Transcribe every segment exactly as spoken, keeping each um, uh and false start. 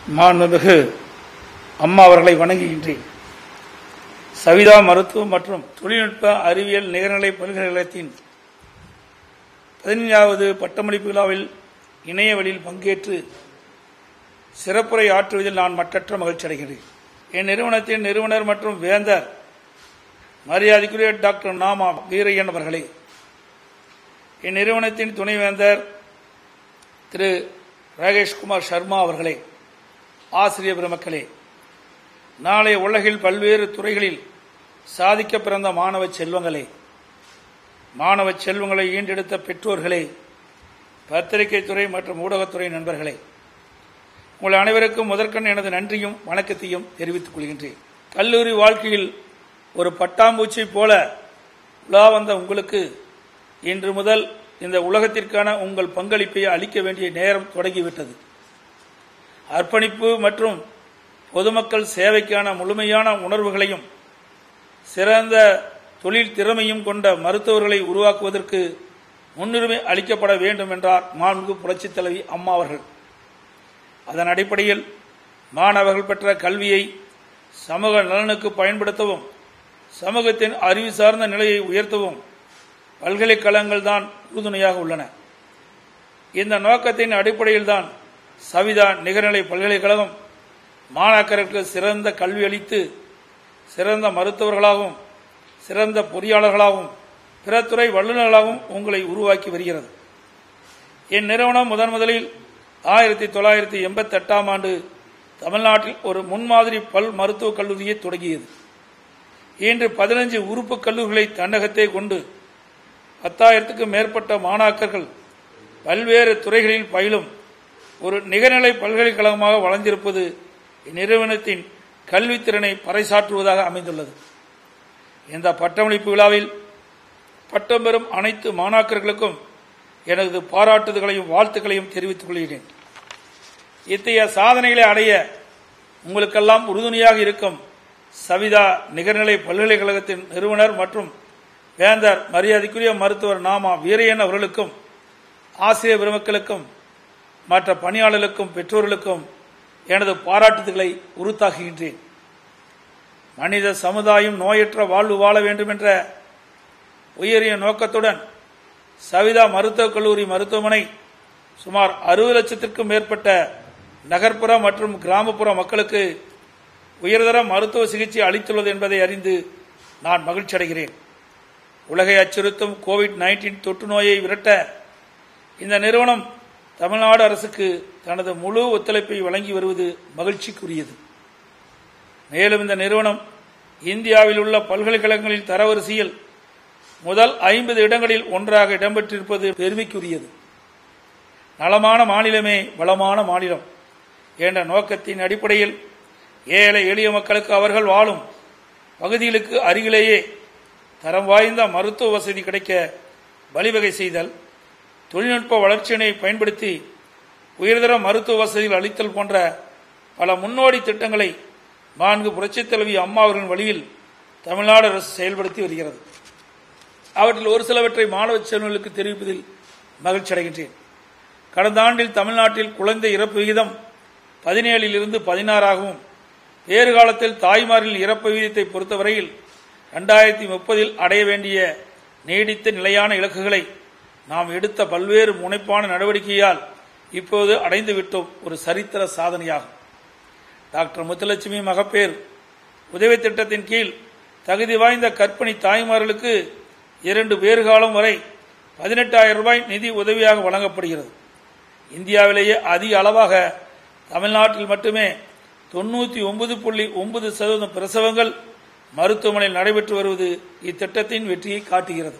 மாண்புமிகு அம்மா அவர்களை வணங்குகின்றேன். சவிதா மருத்துவம் மற்றும் தொழில்நுட்ப அறிவியல் நிகர்நிலை பல்கலைக்கழகத்தின் பதினைந்தாவது பட்டமளிப்பு விழாவில் இணைய வழியில் பங்கேற்று சிறப்புரை ஆற்றுவதில் நான் மற்றற்ற மகிழ்ச்சி அடைகிறேன். என் நிறுவனத்தின் நிறுவனர் மற்றும் வேந்தர் மரியாதைக்குரிய டாக்டர் நாமா வீரையன் அவர்களே, என் நிறுவனத்தின் துணைவேந்தர் திரு ராகேஷ்குமார் சர்மா அவர்களே, ஆசிரியர் பெருமக்களே, நாளைய உலகில் பல்வேறு துறைகளில் சாதிக்க பிறந்த மாணவ செல்வங்களே, மாணவ செல்வங்களை ஈண்டெடுத்த பெற்றோர்களே, பத்திரிகை துறை மற்றும் ஊடகத்துறை நண்பர்களே, உங்கள் அனைவருக்கும் முதற்கண் எனது நன்றியும் வணக்கத்தையும் தெரிவித்துக் கொள்கின்றேன். கல்லூரி வாழ்க்கையில் ஒரு பட்டாம்பூச்சி போல உலா வந்த உங்களுக்கு இன்று முதல் இந்த உலகத்திற்கான உங்கள் பங்களிப்பை அளிக்க வேண்டிய நேரம் தொடங்கிவிட்டது. அர்ப்பணிப்பு மற்றும் பொதுமக்கள் சேவைக்கான முழுமையான உணர்வுகளையும் சிறந்த தொழில் திறமையும் கொண்ட மருத்துவர்களை உருவாக்குவதற்கு முன்னுரிமை அளிக்கப்பட வேண்டும் என்றார் மாண்புமிகு புரட்சித் தலைவி அம்மா அவர்கள். அதன் அடிப்படையில் மாணவர்கள் பெற்ற கல்வியை சமூக நலனுக்கு பயன்படுத்தவும் சமூகத்தின் அறிவு சார்ந்த நிலையை உயர்த்தவும் பல்கலைக்கழகங்கள் தான் உறுதுணையாக உள்ளன. இந்த நோக்கத்தின் அடிப்படையில் தான் சவிதா நிகர்நிலை பல்கலைக்கழகம் மாணாக்கருக்கு சிறந்த கல்வி அளித்து சிறந்த மருத்துவர்களாகவும் சிறந்த பொறியாளர்களாகவும் பிற துறை வல்லுநர்களாகவும் உங்களை உருவாக்கி வருகிறது. என் நிறுவனம் முதன் முதலில் ஆயிரத்தி தொள்ளாயிரத்தி எண்பத்தி எட்டாம் ஆண்டு தமிழ்நாட்டில் ஒரு முன்மாதிரி பல் மருத்துவக் கல்லூரியை தொடங்கியது. இன்று பதினஞ்சு உறுப்பு கல்லூரிகளை தன்னகத்தே கொண்டு பத்தாயிரத்துக்கும் மேற்பட்ட மாணாக்கர்கள் பல்வேறு துறைகளில் பயிலும் ஒரு நிகர்நிலை பல்கலைக்கழகமாக வளர்ந்திருப்பது இந்நிறுவனத்தின் கல்வித்திறனை பறைசாற்றுவதாக அமைந்துள்ளது. இந்த பட்டமளிப்பு விழாவில் பட்டம் பெறும் அனைத்து மாணாக்கர்களுக்கும் எனது பாராட்டுதல்களையும் வாழ்த்துக்களையும் தெரிவித்துக் கொள்கிறேன். இத்தகைய சாதனைகளை அடைய உங்களுக்கெல்லாம் உறுதுணையாக இருக்கும் சவிதா நிகர்நிலை பல்கலைக்கழகத்தின் நிறுவனர் மற்றும் வேந்தர் மரியாதைக்குரிய மருத்துவர் நாமா வீரையன் அவர்களுக்கும் ஆசிரியர் பெருமக்களுக்கும் மற்ற பணியாளர்களுக்கும் பெற்றோர்களுக்கும் எனது பாராட்டுதல்களை உறுத்தாக்குகின்றேன். மனித சமுதாயம் நோயற்ற வாழ்வு வாழ வேண்டும் என்ற உயரிய நோக்கத்துடன் சவிதா மருத்துவக் கல்லூரி மருத்துவமனை சுமார் அறுபது லட்சத்திற்கும் மேற்பட்ட நகர்ப்புற மற்றும் கிராமப்புற மக்களுக்கு உயர்தர மருத்துவ சிகிச்சை அளித்துள்ளது என்பதை அறிந்து நான் மகிழ்ச்சி அடைகிறேன். உலகை அச்சுறுத்தும் கோவிட் நைன்டீன் தொற்று நோயை விரட்ட இந்த நிறுவனம் தமிழ்நாடு அரசுக்கு தனது முழு ஒத்துழைப்பை வழங்கி வருவது மகிழ்ச்சிக்குரியது. மேலும் இந்த நிறுவனம் இந்தியாவில் உள்ள பல்கலைக்கழகங்களின் தரவரிசையில் முதல் ஐம்பது இடங்களில் ஒன்றாக இடம்பெற்றிருப்பது பெருமைக்குரியது. நலமான மாநிலமே வளமான மாநிலம் என்ற நோக்கத்தின் அடிப்படையில் ஏழை எளிய மக்களுக்கு அவர்கள் வாழும் பகுதிகளுக்கு அருகிலேயே தரம் வாய்ந்த மருத்துவ வசதி கிடைக்க வழிவகை செய்தல், தொழில்நுட்ப வளர்ச்சியினை பயன்படுத்தி உயர்தர மருத்துவ வசதிகள் அளித்தல் போன்ற பல முன்னோடி திட்டங்களை நான்கு புரட்சித் தலைவி அம்மா அவர்களின் வழியில் தமிழ்நாடு அரசு செயல்படுத்தி வருகிறது. அவற்றில் ஒரு சிலவற்றை மாணவ செல்வங்களுக்கு தெரிவிப்பதில் மகிழ்ச்சி அடைகின்றேன். கடந்த ஆண்டில் தமிழ்நாட்டில் குழந்தை இறப்பு விகிதம் பதினேழில் இருந்து பதினாறாகவும் வேறு காலத்தில் தாய்மாரின் இறப்பு விகிதத்தை பொறுத்தவரையில் இரண்டாயிரத்தி முப்பதில் அடைய வேண்டிய நீடித்த நிலையான இலக்குகளை நாம் எடுத்த பல்வேறு முனைப்பான நடவடிக்கையால் இப்போது அடைந்து விட்டோம். ஒரு சரித்திர சாதனையாகும். டாக்டர் முத்துலட்சுமி மகப்பேறு உதவி திட்டத்தின் கீழ் தகுதி வாய்ந்த கர்ப்பிணி தாய்மார்களுக்கு இரண்டு பேறு காலம் வரை பதினெட்டாயிரம் ரூபாய் நிதி உதவியாக வழங்கப்படுகிறது. இந்தியாவிலேயே அதிக அளவாக தமிழ்நாட்டில் மட்டுமே தொன்னூற்றி ஒன்பது புள்ளி ஒன்பது சதவீதம் பிரசவங்கள் மருத்துவமனையில் நடைபெற்று வருவது இத்திட்டத்தின் வெற்றியை காட்டுகிறது.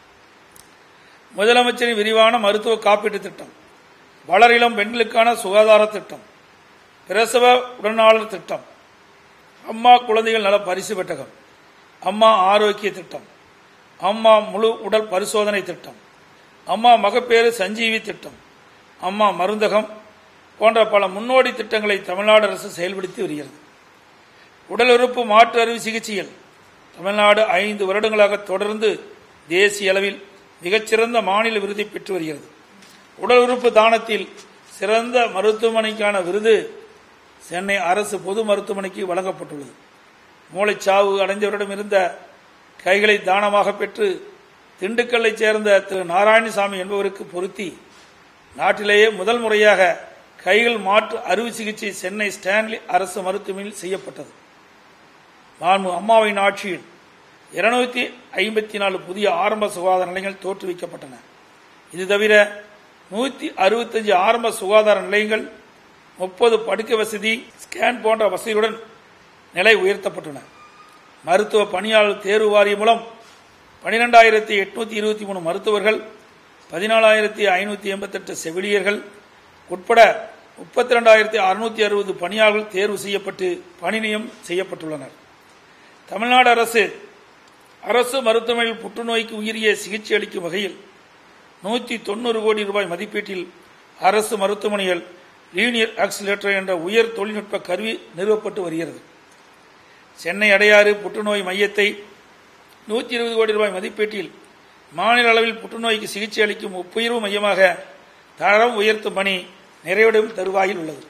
முதலமைச்சரின் விரிவான மருத்துவ காப்பீட்டு திட்டம், வளரிளம் பெண்களுக்கான சுகாதார திட்டம், பிரசவ உடனாளர் திட்டம், அம்மா குழந்தைகள் நல பரிசு பெட்டகம், அம்மா ஆரோக்கிய திட்டம், அம்மா முழு உடல் பரிசோதனை திட்டம், அம்மா மகப்பேறு சஞ்சீவி திட்டம், அம்மா மருந்தகம் போன்ற பல முன்னோடி திட்டங்களை தமிழ்நாடு அரசு செயல்படுத்தி வருகிறது. உடல் உறுப்பு மாற்று அறுவை சிகிச்சையில் தமிழ்நாடு ஐந்து வருடங்களாக தொடர்ந்து தேசிய அளவில் மிகச்சிறந்த மாநில விருதை பெற்று வருகிறது. உடல் உறுப்பு தானத்தில் சிறந்த மருத்துவமனைக்கான விருது சென்னை அரசு பொது மருத்துவமனைக்கு வழங்கப்பட்டுள்ளது. மூளைச்சாவு அடைந்தவரிடம் இருந்த கைகளை தானமாக பெற்று திண்டுக்கல்லைச் சேர்ந்த திரு நாராயணசாமி என்பவருக்கு பொருத்தி நாட்டிலேயே முதல் முறையாக கைகள் மாற்று அறுவை சிகிச்சை சென்னை ஸ்டான்லி அரசு மருத்துவமனையில் செய்யப்பட்டது. மாண்பு அம்மாவின் ஆட்சியில் இருநூத்தி ஐம்பத்தி நாலு புதிய ஆரம்ப சுகாதார நிலையங்கள் தோற்றுவிக்கப்பட்டன. இது தவிர நூத்தி அறுபத்தஞ்சு ஆரம்ப சுகாதார நிலையங்கள், முப்பது படுக்கை வசதி, ஸ்கேன் போன்ற வசதியுடன் நிலை உயர்த்தப்பட்டன. மருத்துவ பணியாளர் தேர்வு வாரியம் மூலம் பனிரெண்டாயிரத்தி எட்நூத்தி இருபத்தி மூணு மருத்துவர்கள், பதினாலாயிரத்தி ஐநூத்தி எண்பத்தி எட்டு செவிலியர்கள் உட்பட முப்பத்தி ரெண்டாயிரத்தி அறுநூத்தி அறுபது பணியாளர்கள் தேர்வு செய்யப்பட்டு பணி நியமனம் செய்யப்பட்டுள்ளனர். தமிழ்நாடு அரசு அரசு மருத்துவமனையில் புற்றுநோய்க்கு உயரிய சிகிச்சை அளிக்கும் வகையில் நூற்றி தொண்ணூறு கோடி ரூபாய் மதிப்பீட்டில் அரசு மருத்துவமனைகள் லீனியர் ஆக்சிலேட்டர் என்ற உயர் தொழில்நுட்ப கருவி நிறுவப்பட்டு வருகிறது. சென்னை அடையாறு புற்றுநோய் மையத்தை நூற்றி இருபது கோடி ரூபாய் மதிப்பீட்டில் மாநில அளவில் புற்றுநோய்க்கு சிகிச்சை அளிக்கும் ஒப்புயர்வு மையமாக தரம் உயர்த்தும் பணி நிறைவடையும் தருவாயில் உள்ளது.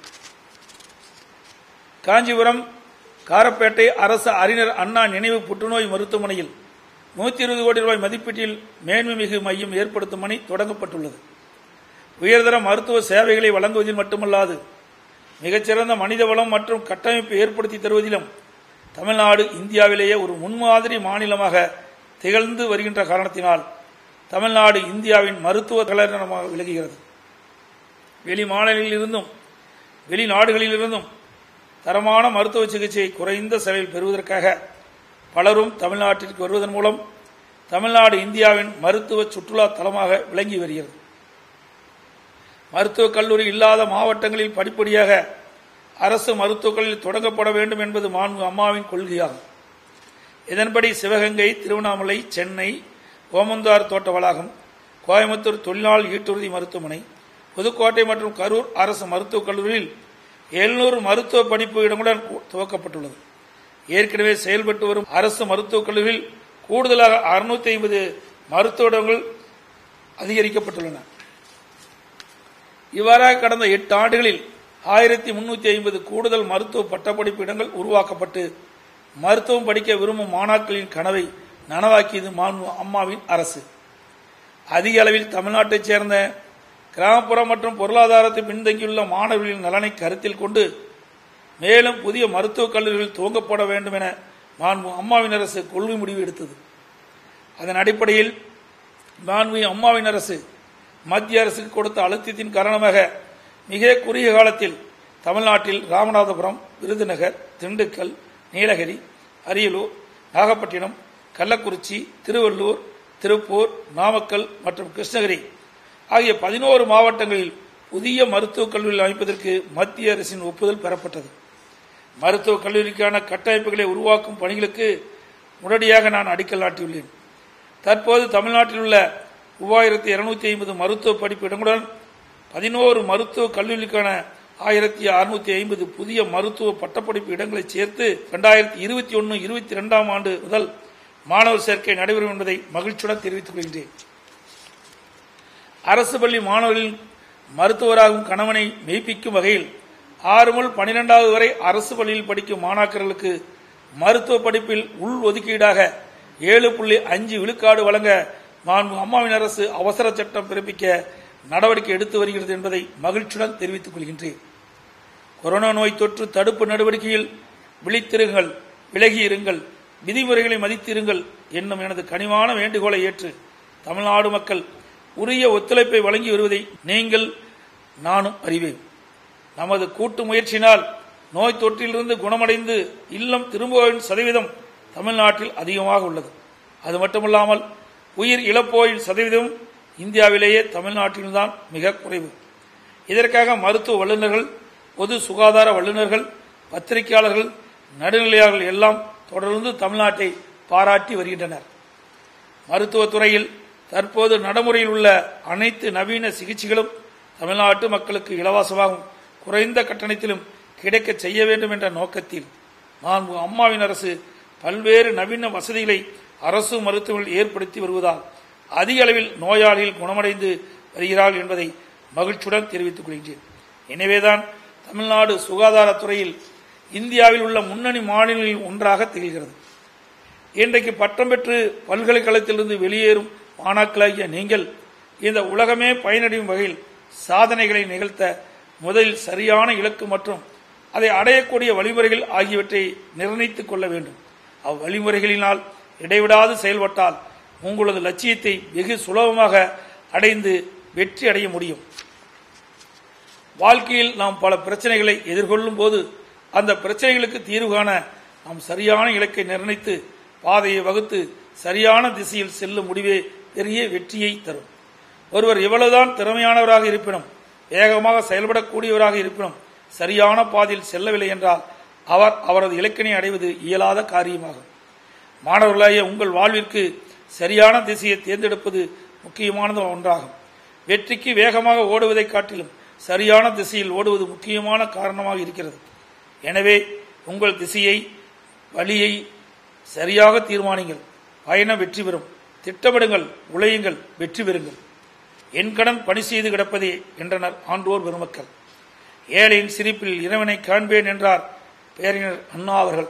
காஞ்சிபுரம் காரப்பேட்டை அரசு அறிஞர் அண்ணா நினைவு புற்றுநோய் மருத்துவமனையில் நூற்றி இருபது கோடி ரூபாய் மதிப்பீட்டில் மேன்மை மிகு மையம் ஏற்படுத்தும் பணி தொடங்கப்பட்டுள்ளது. உயர்தர மருத்துவ சேவைகளை வழங்குவதில் மட்டுமல்லாது மிகச்சிறந்த மனித வளம் மற்றும் கட்டமைப்பு ஏற்படுத்தி தருவதிலும் தமிழ்நாடு இந்தியாவிலேயே ஒரு முன்மாதிரி மாநிலமாக திகழ்ந்து வருகின்ற காரணத்தினால் தமிழ்நாடு இந்தியாவின் மருத்துவ தலைநகரமாக விளங்குகிறது. வெளி மாநிலங்களிலிருந்தும் வெளிநாடுகளிலிருந்தும் தரமான மருத்துவ சிகிச்சை குறைந்த செலவில் பெறுவதற்காக பலரும் தமிழ்நாட்டிற்கு வருவதன் மூலம் தமிழ்நாடு இந்தியாவின் மருத்துவ சுற்றுலா தலமாக விளங்கி வருகிறது. மருத்துவக் கல்லூரி இல்லாத மாவட்டங்களில் படிப்படியாக அரசு மருத்துவக் கல்லூரி தொடங்கப்பட வேண்டும் என்பது மாண்பு அம்மாவின் கொள்கையாகும். இதன்படி சிவகங்கை, திருவண்ணாமலை, சென்னை ஓமந்தார் தோட்ட வளாகம், கோயம்புத்தூர் தொழிலாளர் ஈட்டுறுதி மருத்துவமனை, புதுக்கோட்டை மற்றும் கரூர் அரசு மருத்துவக் கல்லூரியில் எழுநூறு மருத்துவ படிப்பு இடங்களுடன் துவக்கப்பட்டுள்ளது. ஏற்கனவே செயல்பட்டு வரும் அரசு மருத்துவக் கல்லூரியில் கூடுதலாக அறுநூத்தி ஐம்பது மருத்துவ இடங்கள் அதிகரிக்கப்பட்டுள்ளன. இவ்வாறாக கடந்த எட்டு ஆண்டுகளில் ஆயிரத்தி முன்னூத்தி ஐம்பது கூடுதல் மருத்துவ பட்டப்படிப்பு இடங்கள் உருவாக்கப்பட்டு மருத்துவம் படிக்க விரும்பும் மாணாக்களின் கனவை நனவாக்கியது மாண்பு அம்மாவின் அரசு. அதிக அளவில் தமிழ்நாட்டைச் சேர்ந்த கிராமப்புற மற்றும் பொருளாதாரத்தில் பின்தங்கியுள்ள மாணவர்களின் நலனை கருத்தில் கொண்டு மேலும் புதிய மருத்துவக் கல்லூரிகள் துவங்கப்பட வேண்டும் என மாண்பு அம்மாவின் அரசு கொள்கை முடிவு எடுத்தது. அதன் அடிப்படையில் மாண்பு அம்மாவின் அரசு மத்திய அரசுக்கு கொடுத்த அழுத்தத்தின் காரணமாக மிக குறுகிய காலத்தில் தமிழ்நாட்டில் ராமநாதபுரம், விருதுநகர், திண்டுக்கல், நீலகிரி, அரியலூர், நாகப்பட்டினம், கள்ளக்குறிச்சி, திருவள்ளூர், திருப்பூர், நாமக்கல் மற்றும் கிருஷ்ணகிரி ஆகிய பதினோரு மாவட்டங்களில் புதிய மருத்துவக் கல்லூரிகள் அமைப்பதற்கு மத்திய அரசின் ஒப்புதல் பெறப்பட்டது. மருத்துவக் கல்லூரிக்கான கட்டமைப்புகளை உருவாக்கும் பணிகளுக்கு உடனடியாக நான் அடிக்கல் நாட்டியுள்ளேன். தற்போது தமிழ்நாட்டில் உள்ள மூவாயிரத்தி இருநூத்தி ஐம்பது மருத்துவ படிப்பு இடங்களுடன் பதினோரு மருத்துவ கல்லூரிக்கான ஆயிரத்தி அறுநூத்தி ஐம்பது புதிய மருத்துவ பட்டப்படிப்பு இடங்களை சேர்த்து இரண்டாயிரத்தி இருபத்தி ஒன்னு இருபத்தி இரண்டாம் ஆண்டு முதல் மாணவர் சேர்க்கை நடைபெறும் என்பதை மகிழ்ச்சியுடன் தெரிவித்துக் கொள்கின்றேன். அரசு பள்ளி மாணவர்களின் மருத்துவராகும் கணவனை மெய்ப்பிக்கும் வகையில் ஆறு முதல் பனிரெண்டாவது வரை அரசு பள்ளியில் படிக்கும் மாணாக்கர்களுக்கு மருத்துவ படிப்பில் உள் ஒதுக்கீடாக ஏழு புள்ளி அஞ்சு விழுக்காடு வழங்க மாண்பு அம்மாவின் அரசு அவசர சட்டம் பிறப்பிக்க நடவடிக்கை எடுத்து வருகிறது என்பதை மகிழ்ச்சியுடன் தெரிவித்துக் கொள்கின்றேன். கொரோனா நோய் தொற்று தடுப்பு நடவடிக்கையில் விழித்திருங்கள், விலகியிருங்கள், விதிமுறைகளை மதித்திருங்கள் என்னும் எனது கனிவான வேண்டுகோளை ஏற்று தமிழ்நாடு மக்கள் உரிய ஒத்துழைப்பை வழங்கி வருவதை நீங்கள் நானும் அறிவேன். நமது கூட்டு முயற்சியினால் நோய் தொற்றிலிருந்து குணமடைந்து இல்லம் திரும்புவோரின் சதவீதம் தமிழ்நாட்டில் அதிகமாக உள்ளது. அது மட்டுமல்லாமல் உயிர் இழப்போரின் சதவீதம் இந்தியாவிலேயே தமிழ்நாட்டில்தான் மிக குறைவு. இதற்காக மருத்துவ வல்லுநர்கள், பொது சுகாதார வல்லுநர்கள், பத்திரிகையாளர்கள், நடுநிலையாளர்கள் எல்லாம் தொடர்ந்து தமிழ்நாட்டை பாராட்டி வருகின்றனர். மருத்துவத்துறையில் தற்போது நடைமுறையில் உள்ள அனைத்து நவீன சிகிச்சைகளும் தமிழ்நாட்டு மக்களுக்கு இலவசமாகவும் குறைந்த கட்டணத்திலும் கிடைக்க செய்ய வேண்டும் என்ற நோக்கத்தில் மாண்பு அம்மாவின் அரசு பல்வேறு நவீன வசதிகளை அரசு மருத்துவமனையில் ஏற்படுத்தி வருவதால் அதிக அளவில் நோயாளிகள் குணமடைந்து வருகிறார்கள் என்பதை மகிழ்ச்சியுடன் தெரிவித்துக் கொள்கின்றேன். எனவேதான் தமிழ்நாடு சுகாதாரத்துறையில் இந்தியாவில் உள்ள முன்னணி மாநிலங்களில் ஒன்றாக திகழ்கிறது. இன்றைக்கு பட்டம் பெற்று பல்கலைக்கழகத்திலிருந்து வெளியேறும் மாணாக்களாகிய நீங்கள் இந்த உலகமே பயனடையும் வகையில் சாதனைகளை நிகழ்த்த முதலில் சரியான இலக்கு மற்றும் அதை அடையக்கூடிய வழிமுறைகள் ஆகியவற்றை நிர்ணயித்துக் கொள்ள வேண்டும். அவ்வழிமுறைகளினால் இடைவிடாது செயல்பட்டால் உங்களது லட்சியத்தை வெகு சுலபமாக அடைந்து வெற்றி அடைய முடியும். வாழ்க்கையில் நாம் பல பிரச்சனைகளை எதிர்கொள்ளும் போது அந்த பிரச்சனைகளுக்கு தீர்வு காண நாம் சரியான இலக்கை நிர்ணயித்து பாதையை வகுத்து சரியான திசையில் செல்லும் முடிவே பெரிய வெற்றியை தரும். ஒருவர் எவ்வளவுதான் திறமையானவராக இருப்பினும் வேகமாக செயல்படக்கூடியவராக இருப்பினும் சரியான பாதையில் செல்லவில்லை என்றால் அவர் அவரது இலக்கினை அடைவது இயலாத காரியமாகும். மாணவர்களாகிய உங்கள் வாழ்விற்கு சரியான திசையை தேர்ந்தெடுப்பது முக்கியமானது ஒன்றாகும். வெற்றிக்கு வேகமாக ஓடுவதை காட்டிலும் சரியான திசையில் ஓடுவது முக்கியமான காரணமாக இருக்கிறது. எனவே உங்கள் திசையை வழியை சரியாக தீர்மானிங்கள். பயணம் வெற்றி பெறும். திட்டமிடுங்கள், உழையுங்கள், வெற்றி பெறுங்கள். என் கடன் பணி செய்து கிடப்பதே என்றனர் ஆண்டோர் பெருமக்கள். ஏழையின் சிரிப்பில் இறைவனை காண்பேன் என்றார் பேரினர் அண்ணா அவர்கள்.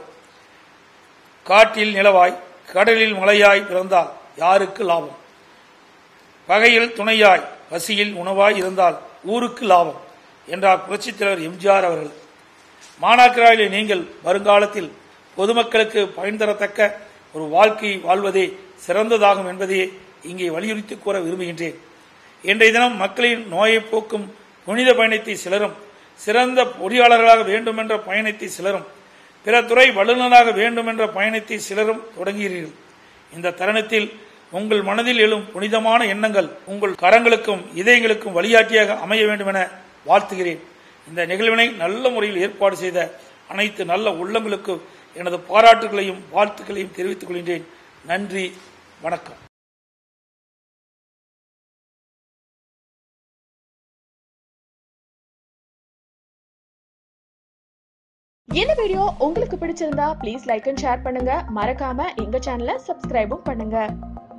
காட்டில் நிலவாய் கடலில் மலையாய் பிறந்தால் யாருக்கு லாபம்? பகையில் துணையாய் பசியில் உணவாய் இருந்தால் ஊருக்கு லாபம் என்றார் புரட்சித் தலைவர் எம்ஜிஆர் அவர்கள். மாணாக்கராகிய நீங்கள் வருங்காலத்தில் பொதுமக்களுக்கு பயன் தரத்தக்க ஒரு வாழ்க்கையை வாழ்வதே சிறந்ததாகும் என்பதையே இங்கே வலியுறுத்தி கூற விரும்புகின்றேன். இன்றைய தினம் மக்களின் நோயை போக்கும் புனித பயணத்தை சிலரும், சிறந்த பொறியாளர்களாக வேண்டும் என்ற பயணத்தை சிலரும், பிற துறை வல்லுநராக வேண்டும் என்ற பயணத்தை சிலரும் தொடங்குகிறீர்கள். இந்த தருணத்தில் உங்கள் மனதில் எழும் புனிதமான எண்ணங்கள் உங்கள் கரங்களுக்கும் இதயங்களுக்கும் வழிகாட்டியாக அமைய வேண்டும் என வாழ்த்துகிறேன். இந்த நிகழ்வினை நல்ல முறையில் ஏற்பாடு செய்த அனைத்து நல்ல உள்ளங்களுக்கும் எனது பாராட்டுகளையும் வாழ்த்துக்களையும் தெரிவித்துக் கொள்கின்றேன். நன்றி, வணக்கம். இந்த வீடியோ உங்களுக்கு பிடிச்சிருந்தா ப்ளீஸ் லைக் அண்ட் ஷேர் பண்ணுங்க. மறக்காம எங்க சேனலை சப்ஸ்கிரைபும் பண்ணுங்க.